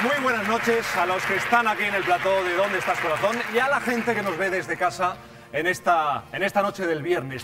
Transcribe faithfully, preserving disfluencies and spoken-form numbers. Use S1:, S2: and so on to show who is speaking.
S1: muy buenas noches a los que están aquí en el plató de ¿Dónde estás, corazón? Y a la gente que nos ve desde casa en esta, en esta noche del viernes.